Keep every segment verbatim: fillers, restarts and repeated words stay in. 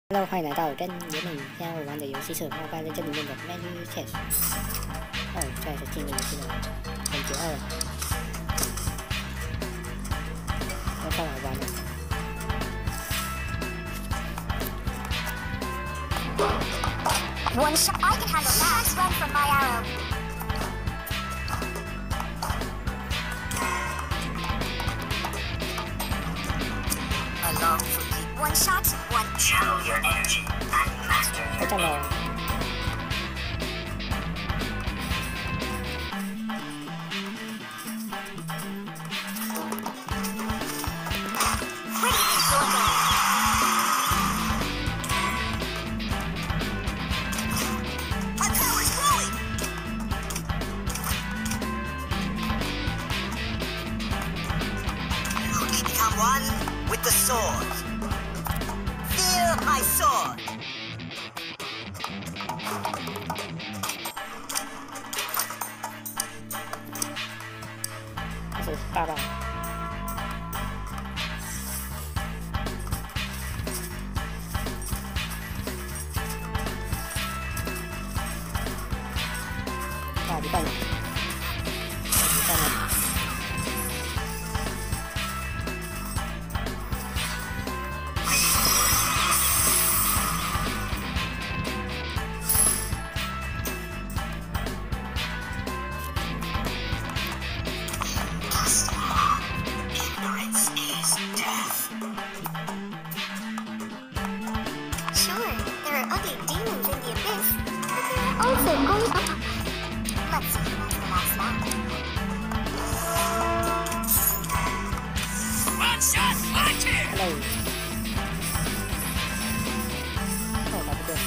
Hello， 欢迎来到跟野美现在我玩的游戏是《冒犯认证》里面的 Menu Chess。哦，这还是进入游戏的很久二了，要上来玩了。 One shot, I can handle that. Run from my arrow. Along for the one shot, one channel your energy and master. 开战了。 One with the sword. Feel my sword. 开始大战。啊，一半了，一半了。 Also going up. Let's see who wants the last lap. One shot, one kill. Hello. Oh, that's good.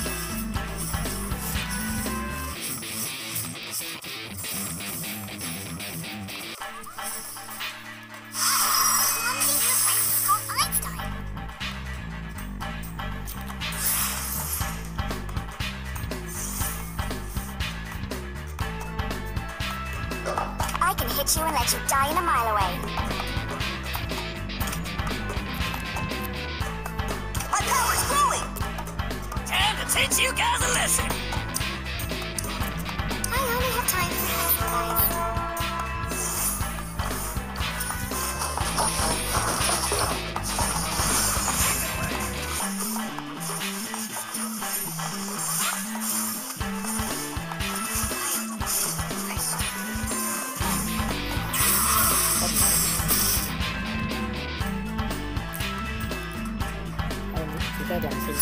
I can hit you and let you die in a mile away. My power's growing! Time to teach you guys a lesson! I only have time for half a life. Cái đoạn gì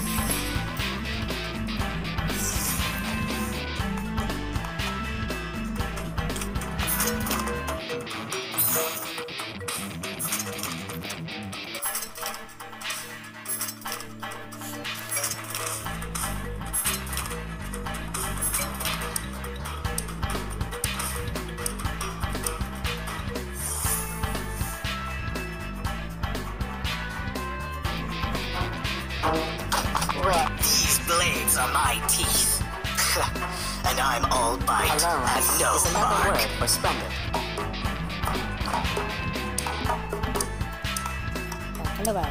These blades are my teeth. And I'm all bite Alone and no is another bark. word for splendid. Hello bạn.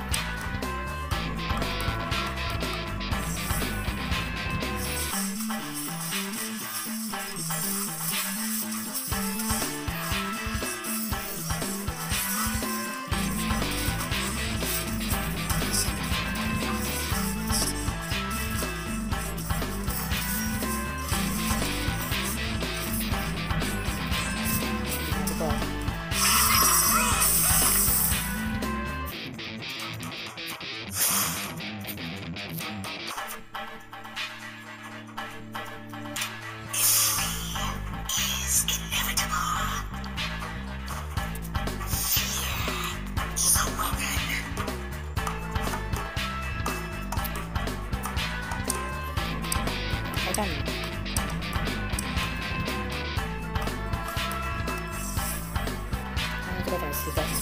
Cái trận. Cái trận sự kiện.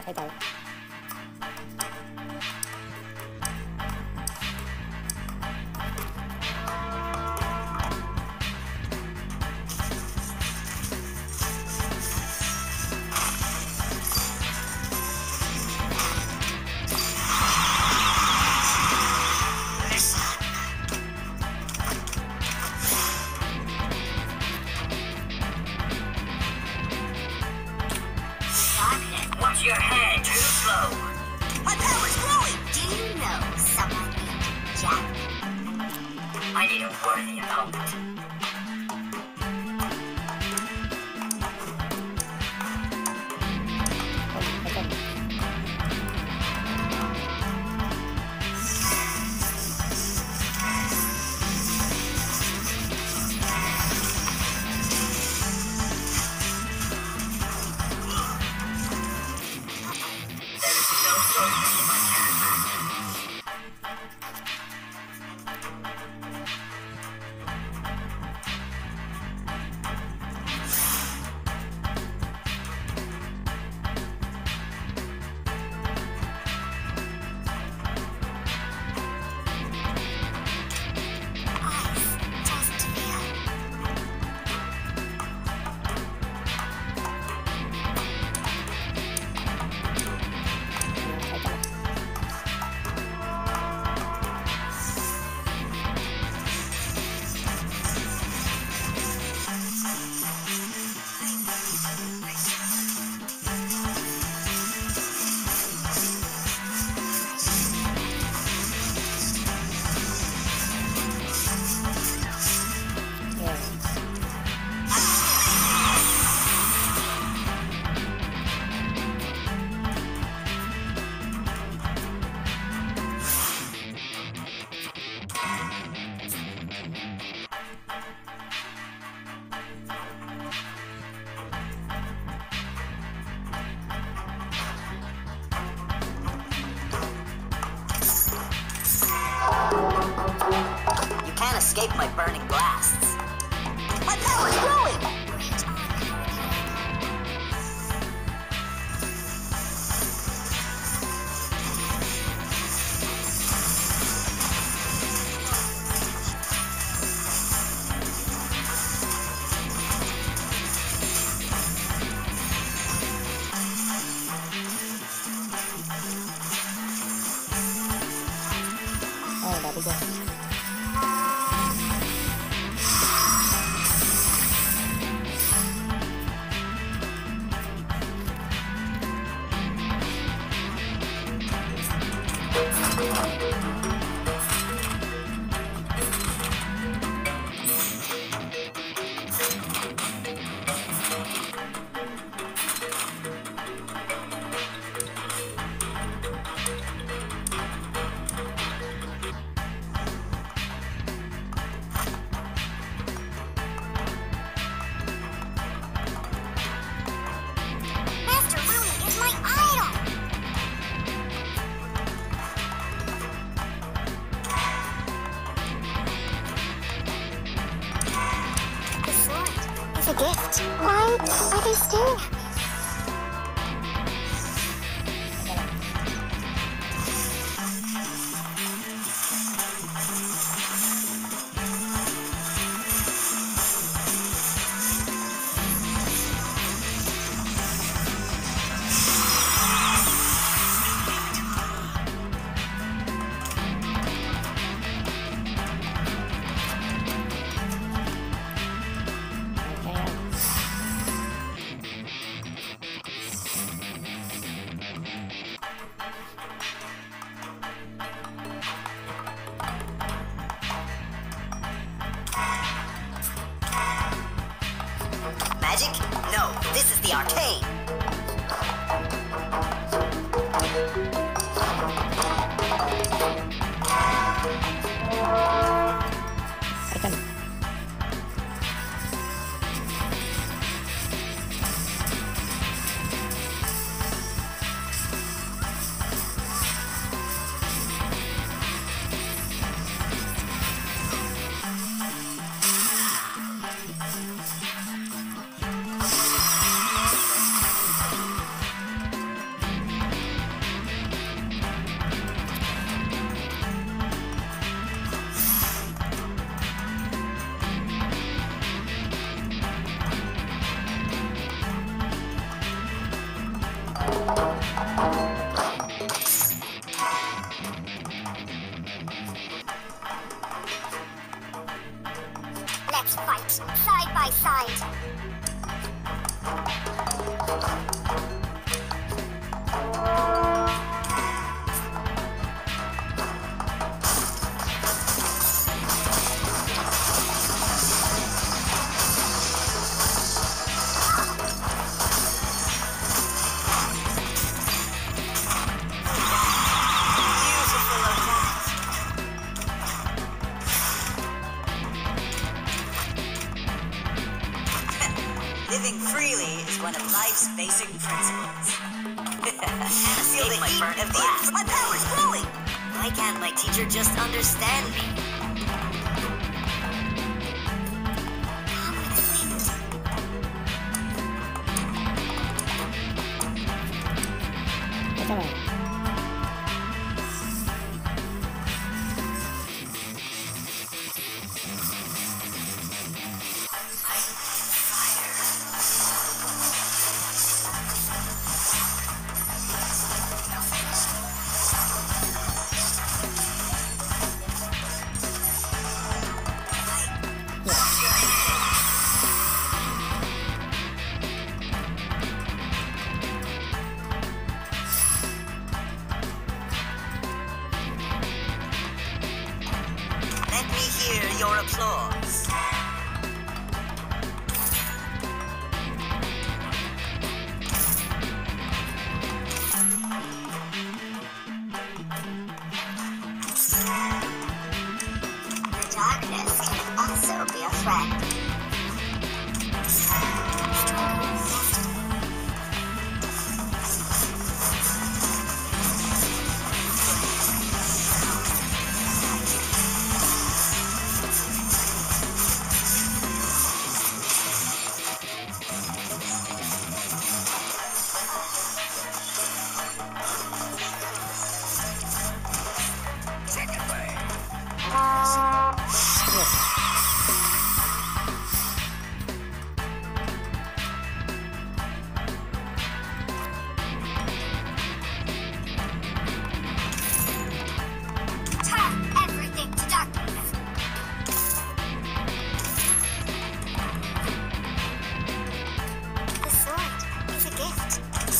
太高了。 Watch your head, too slow. My power's growing. Do you know someone named Jack? I need a worthy opponent. You can't escape my burning blasts. My power's growing! Oh, that'd be good. Master Rooney is my idol! The sword is a gift. Why are they staring at me? Magic? No, this is the arcade. Item. side. Living freely is one of life's basic principles. Feel the heat of the earth. My power's growing! Why can't my teacher just understand me? That's alright. Let me hear your applause. The darkness can also be a friend. Turn everything to darkness. The sword is a gift.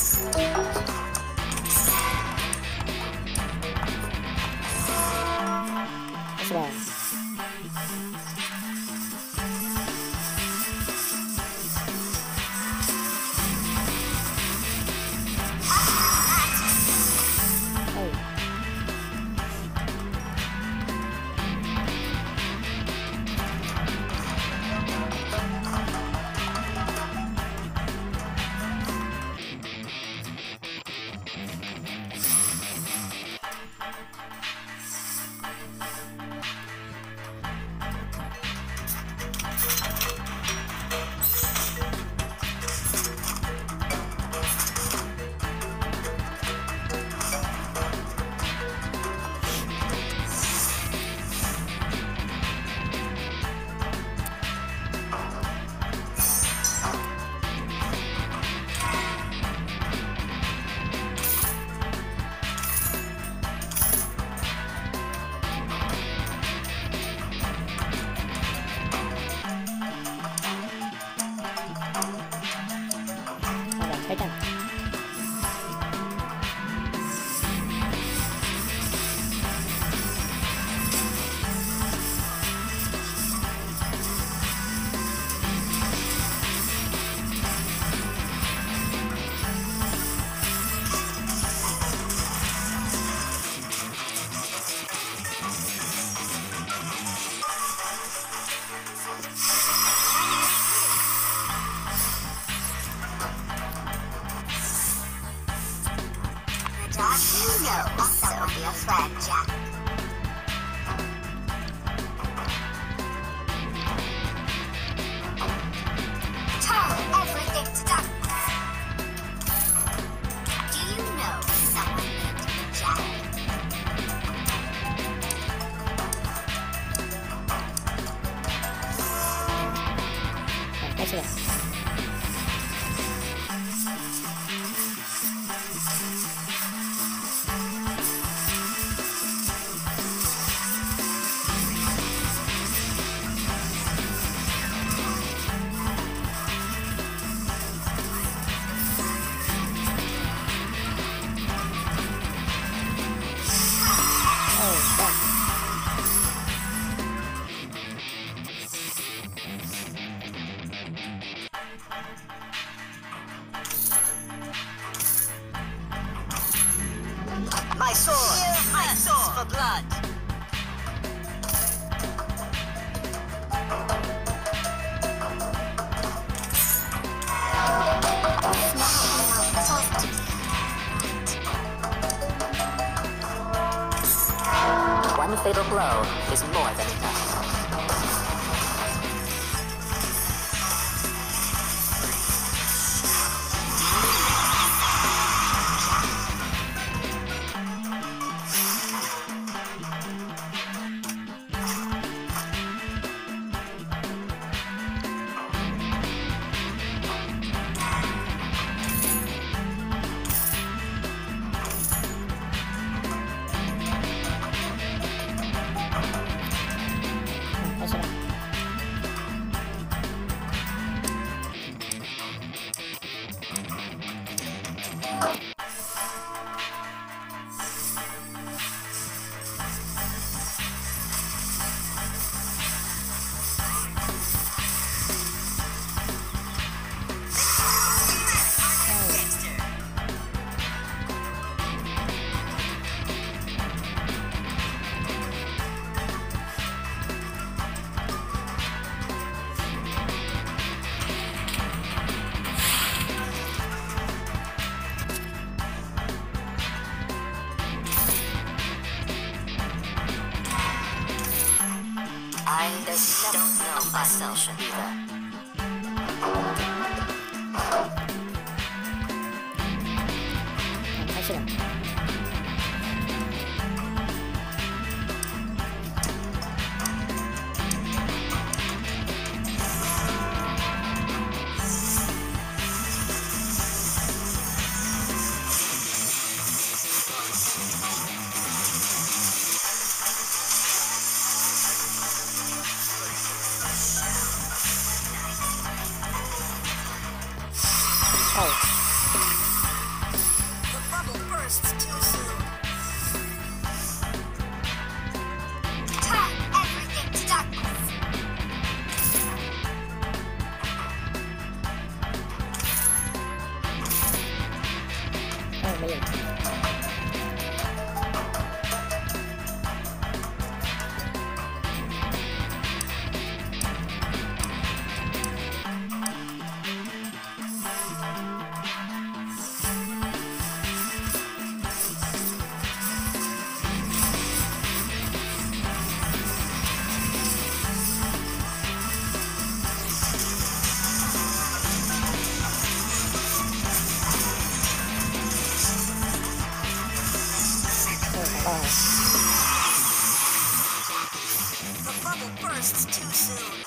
That's right. Oh. Alright, right down. The darkness can also be a friend, Jack. Turn everything to darkness. Do you know someone named Jack? Alright, that's right. My sword! My sword! For blood! One fatal blow is more than enough. I just don't know myself either. 开始了。 The bubble bursts too soon. Turn everything to darkness. 哦，没有。 The bubble bursts too soon.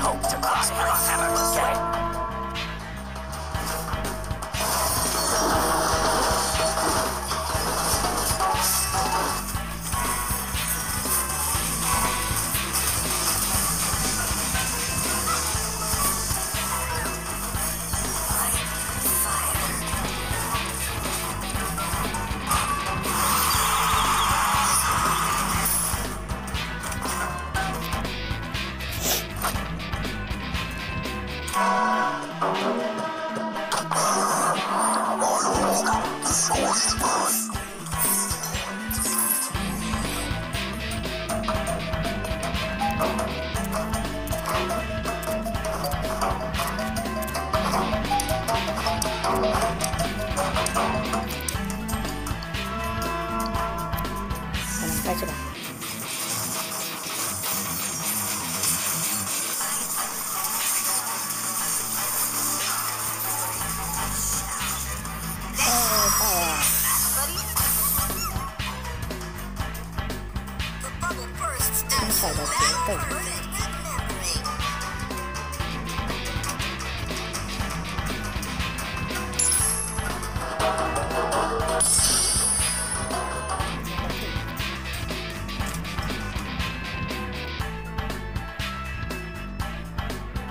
hope to cross paths ever again.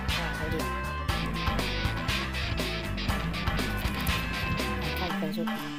Hãy subscribe cho kênh Ghiền Mì Gõ để không bỏ lỡ